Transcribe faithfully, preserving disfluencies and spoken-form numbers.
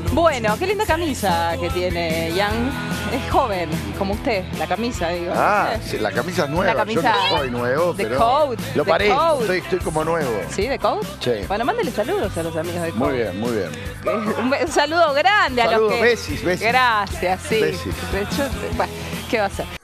Bueno, qué linda camisa que tiene Ian. Es joven, como usted, la camisa, digo. Ah, ¿no? sí, la camisa es nueva. La camisa Yo no soy nuevo, de pero Code, lo de parezco, Code. estoy, estoy como nuevo. ¿Sí, de Code? Sí. Bueno, mándale saludos a los amigos de Code. Muy bien, muy bien. Un, un saludo grande Saludos, a los que... besis, besis. Gracias, sí. Besis. De hecho, bueno, ¿qué va a ser?